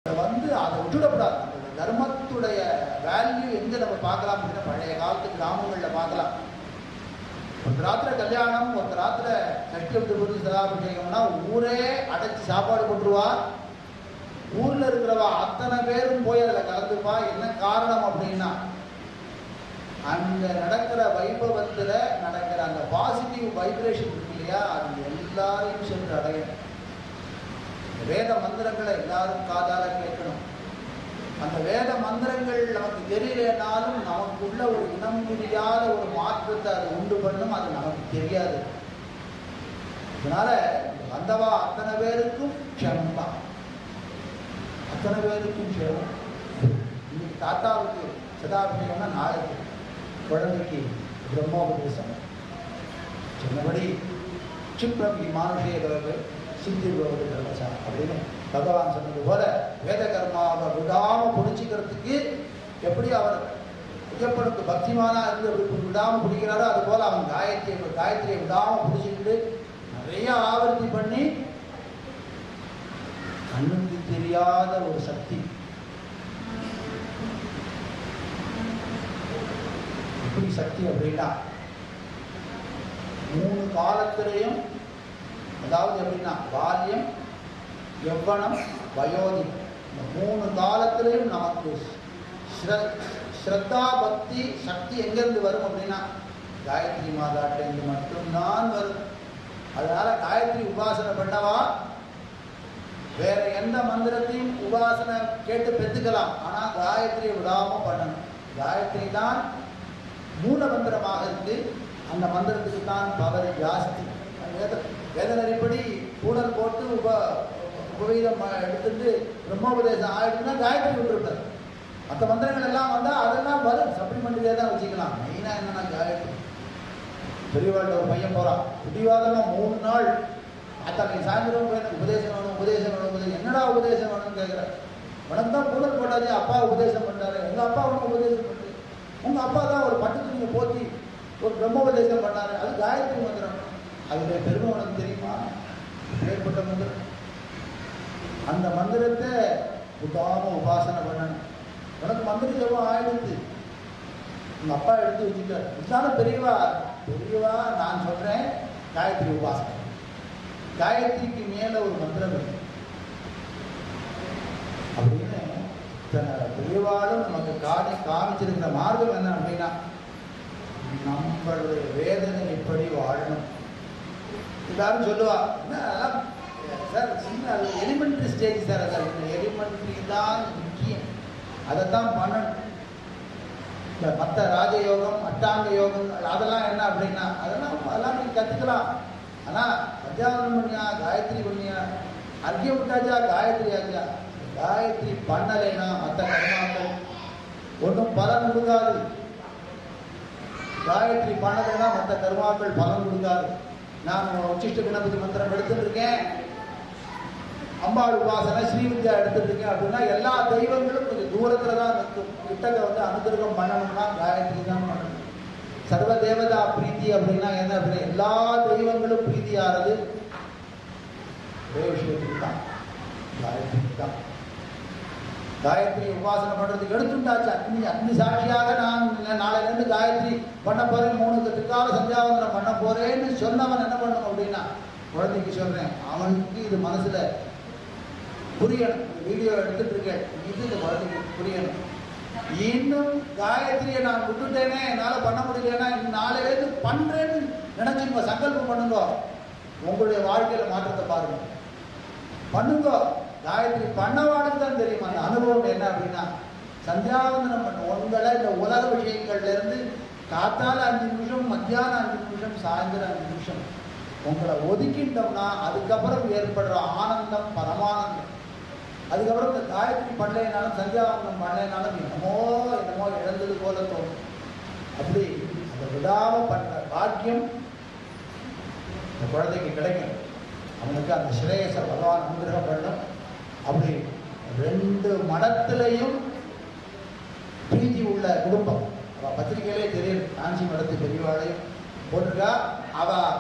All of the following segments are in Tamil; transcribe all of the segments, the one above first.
வந்து அதை விட்டுடக்கூடாது. அந்த தர்மத்துடைய வேல்யூ எங்கே நம்ம பார்க்கலாம் அப்படின்னா பழைய காலத்து கிராமங்களில் பார்க்கலாம். ஒரு ராத்திர கல்யாணம், ஒரு ராத்திர சஷ்டி புது சதாபிஷேகம்னா ஊரே அடைச்சி சாப்பாடு போட்டுருவா. ஊரில் இருக்கிறவா அத்தனை பேரும் போய் அதில் கலந்துப்பா. என்ன காரணம் அப்படின்னா அங்கே நடக்கிற வைபவத்தில் நடக்கிற அந்த பாசிட்டிவ் வைப்ரேஷன் இருக்கு இல்லையா, அது எல்லாரையும் சென்று அடையணும். வேத மந்திரங்களை எல்லாரும் காதால கேட்கணும். அந்த வேத மந்திரங்கள் நமக்கு தெரியலனாலும் நமக்குள்ள ஒரு இனம் புரியாத ஒரு மாற்றத்தை அது உண்டு பண்ணும். அது நமக்கு தெரியாது. அதனால வந்தவா அத்தனை பேருக்கும் க்ஷமம் தான், அத்தனை பேருக்கும் க்ஷமம். இன்னைக்கு தாத்தாவுக்கு சதாபிஷேகம்னா நாளைக்கு குழந்தைக்கு பிரம்மோபதேசம். சொன்னபடி சிப்ரமி மானுஷேகருக்கு சித்தி கர்மசா அப்படின்னு பகவான் சொன்னது போல வேத கர்மாவை விடாமல் பிடிச்சிக்கிறதுக்கு எப்படி அவர் ஐயப்பனுக்கு பக்திமானா இருந்து அப்படி விடாமல் பிடிக்கிறாரோ அது போல அவன் காயத்ரியை விடாமல் பிடிச்சிக்கிட்டு நிறைய ஆவர்த்தி பண்ணி கண்ணுக்கு தெரியாத ஒரு சக்தி. எப்படி சக்தி அப்படின்னா 3 காலத்திலையும், அதாவது எப்படின்னா பால்யம், யவ்வனம், வயோதிகம், இந்த 3 காலத்திலையும் நமக்கு ஸ்ரத்தா பக்தி சக்தி எங்கேருந்து வரும் அப்படின்னா காயத்ரி மாதாட்டிலிருந்து மட்டும்தான் வரும். அதனால காயத்ரி உபாசனை பண்ணவா வேற எந்த மந்திரத்தையும் உபாசனை கேட்டு பெற்றுக்கலாம். ஆனால் காயத்ரியை விடாமல் பண்ணணும். காயத்ரி தான் மூல மந்திரமாக இருக்கு. அந்த மந்திரத்துக்கு தான் பவர் ஜாஸ்தி. வேதனைப்படி கூடல் போட்டு உபவீதம் எடுத்துட்டு பிரம்மோபதேசம் ஆயிடுச்சுன்னா காயத்ரி விட்டுருப்பார். மற்ற மந்திரங்கள் எல்லாம் வந்தால் அதெல்லாம் வரும், சப்ளிமெண்ட்லேயே தான் வச்சுக்கலாம். மெயினாக என்னன்னா காயத்ரி. பெரியவாழ்கிட்ட ஒரு பையன் போகிறான், பிடிவாதமாக 3 நாள் அத்தனை சாயந்தரம் போய் உபதேசம் வேணும். என்னடா உபதேசம் வேணும்னு கேட்குறேன். உனக்கு தான் கூடல் போட்டாச்சு, அப்பா உபதேசம் பண்ணாரு. எங்கள் அப்பா உனக்கு உபதேசம் பண்ணு. உங்கள் அப்பா தான் ஒரு பட்டு துணியை போத்தி ஒரு பிரம்மோபதேசம் பண்ணாரு. அது காயத்ரி மந்திரம். அதனுடைய பெருமை உனக்கு தெரியுமா? ஏற்பட்ட மந்திரம். அந்த மந்திரத்தை விடாமல் உபாசனை பண்ணணும். உனக்கு மந்திர ஜபம் ஆயிடுச்சு, உங்கள் அப்பா எடுத்து வச்சுட்டார். இதுதானே பெரியவா நான் சொல்கிறேன். காயத்ரி உபாசனை. காயத்ரிக்கு மேலே ஒரு மந்திரம் இருக்கு அப்படின்னு பெரியவாளும் நமக்கு காமிச்சிருக்கிற மார்க்கம் என்ன அப்படின்னா நம்மளுடைய வேதனை எப்படி வாழணும். எல்லாரும் சொல்லுவா, என்ன அதெல்லாம் சார் சின்ன எலிமெண்ட்ரி ஸ்டேஜ் சார். சார் இந்த எலிமெண்ட்ரி தான் முக்கியம், அதைத்தான் பண்ணணும். இந்த மற்ற ராஜயோகம், அட்டாங்க யோகம் அதெல்லாம் என்ன அப்படின்னா அதெல்லாம் நீங்கள் கற்றுக்கலாம். ஆனால் பஞ்சாவனம் பண்ணியா, காயத்ரி பண்ணியா, அர்க்கியம் விட்டாச்சா, காயத்ரி ஆச்சா. காயத்ரி பண்ணலைன்னா மற்ற கர்மாக்கள் ஒன்றும் பலன் கொடுக்காது. காயத்ரி பண்ணலைன்னா மற்ற கர்மாக்கள் பலன் கொடுக்காது. நான் உச்சிஷ்ட கணபதி மந்திரம் எடுத்துட்டு இருக்கேன், அம்பாள் உபாசனை, ஸ்ரீவித்யா எடுத்துட்டு இருக்கேன் அப்படின்னா எல்லா தெய்வங்களும் கொஞ்சம் தூரத்தில் தான் நிற்கும். கிட்டக்க வந்து அனுகிரகம் பண்ணணும்னா காயத்ரி தான் பண்ணணும். சர்வ தேவதா பிரீத்தி அப்படின்னா என்ன அப்படின்னா எல்லா தெய்வங்களும் பிரீத்தி ஆறது ஒரே விஷயத்துக்கு தான், காயத்ரி தான். காயத்ரி உபாசனை பண்ணுறதுக்கு எடுத்துட்டாச்சு. அக்னி சாட்சியாக நான் நாளையிலேருந்து காயத்ரி பண்ண போகிறேன், 3 திருக்கால சந்தியாவந்தனம் பண்ண போகிறேன்னு சொன்னவன் என்ன பண்ணணும் அப்படின்னா குழந்தைக்கு சொல்கிறேன், அவனுக்கு இது மனசில் புரியணும். வீடியோ எடுத்துட்டு இருக்கேன், இது இந்த குழந்தைக்கு புரியணும். இன்னும் காயத்ரியை நான் விட்டுட்டேனே, என்னால் பண்ண முடியலன்னா நாளையிலேருந்து பண்ணுறேன்னு நினச்சிங்க சங்கல்பம் பண்ணுங்க. உங்களுடைய வாழ்க்கையில் மாற்றத்தை பாருங்க, பண்ணுங்க. காயத்ரி பண்ணவாளுக்கு தான் தெரியும் அந்த அனுபவம் என்ன அப்படின்னா சந்தியாவந்தனம் பண்ண உங்களை இந்த உலக விஷயங்கள்லேருந்து காத்தால 5 நிமிஷம், மத்தியானம் 5 நிமிஷம், சாயந்தரம் 5 நிமிஷம் உங்களை ஒதுக்கிட்டோம்னா அதுக்கப்புறம் ஏற்படுற ஆனந்தம் பரமானந்தம். அதுக்கப்புறம் இந்த காயத்ரி பண்ணலைனாலும் சந்தியாவந்தனம் பண்ணலைனாலும் என்னமோ இழந்தது போல தோணும். அப்படி அதை விடாமல் பண்ணுற பாக்கியம் இந்த குழந்தைக்கு கிடைக்கும். அவனுக்கு அந்த ஸ்ரேயச பகவான் அனுகிரகம் பண்ணும். அப்படி 2 மடத்திலையும் பிரீதி உள்ள குடும்பம். அவள் பத்திரிகையிலே தெரியும், காஞ்சி மடத்து பெரியவாளையும் போட்டிருக்கா. அவள்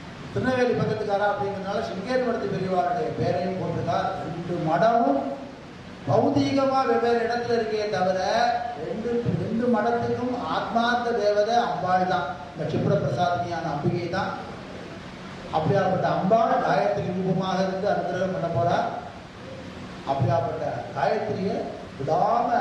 திருநெல்வேலி பக்கத்துக்காரா அப்படிங்கிறதுனால சிங்கேரி மடத்து பெரியவாளுடைய பேரையும் போட்டிருக்கா. 2 மடமும் பௌதீகமா வெவ்வேறு இடத்துல இருக்கே தவிர ரெண்டு ரெண்டு மடத்துக்கும் ஆத்மார்த்த தேவதை அம்பாள் தான். இந்த க்ஷிப்ர பிரசாதினியான அம்பிகை தான். அப்படியாப்பட்ட அம்பாள் காயத்ரி ரூபமாக இருந்து அனுகிரகம் பண்ண போறா. அப்படியாப்பட்ட காயத்ரியை விடாம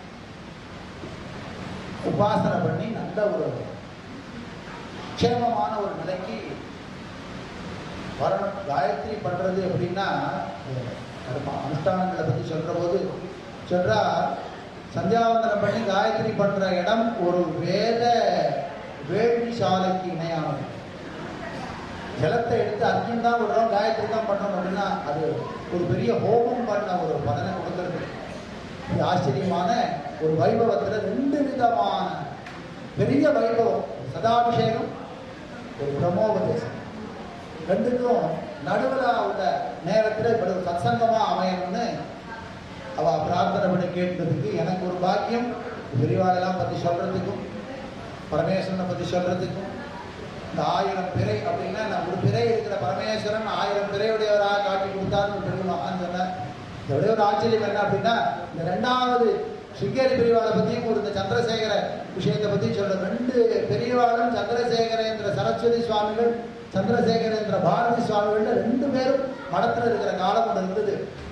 உபாசனை பண்ணி நல்ல ஒரு க்ஷேமமான ஒரு நிலைக்கு வரணும். காயத்ரி பண்றது எப்படின்னா அனுஷ்டானங்களை பத்தி சொல்ற போது சொல்றா, சந்தியாவந்தனம் பண்ணி காயத்ரி பண்ற இடம் ஒரு வேத வேள்வி சாலைக்கு இணையானது. ஜலத்தை எடுத்து அர்க்கியம் தான் விடுறோம், காயத்ரி தான் பண்றோம் அப்படின்னா அது ஒரு பெரிய ஹோமம் பண்ண ஒரு பலனை கொடுக்கறது. இது ஆச்சரியமான ஒரு வைபவத்துல ரெண்டு விதமான பெரிய வைபவம், சதாபிஷேகம், ஒரு பிரம்மோபதேசம். ரெண்டுக்கும் நடுவில் உள்ள நேரத்தில் இப்படி ஒரு சத்சங்கமா அமையணும்னு அவ பிரார்த்தனை பண்ணி கேட்டதுக்கு எனக்கு ஒரு பாக்கியம். பெரியவாளெல்லாம் பத்தி சொல்றதுக்கும் பரமேஸ்வரனை பத்தி சொல்றதுக்கும், இந்த 1000 பிறை அப்படின்னா நான் ஒரு பிறை இருக்கிற பரமேஸ்வரன் 1000 பிறையுடையவராக காட்டி கொடுத்தாருன்னு பெருமான் சொன்னார். இதோடைய ஒரு ஆச்சரியம் என்ன அப்படின்னா, இந்த 2வது சிங்கேரி பெரியவாளை பத்தியும் ஒரு இந்த சந்திரசேகர விஷயத்தை பத்தி சொல்ற ரெண்டு பெரியவாளும் சந்திரசேகரேந்திர சரஸ்வதி சுவாமிகள், சந்திரசேகரேந்திர பாரதி சுவாமிகள் 2 பேரும் மடத்துல இருக்கிற காலம் ஒன்று இருந்தது.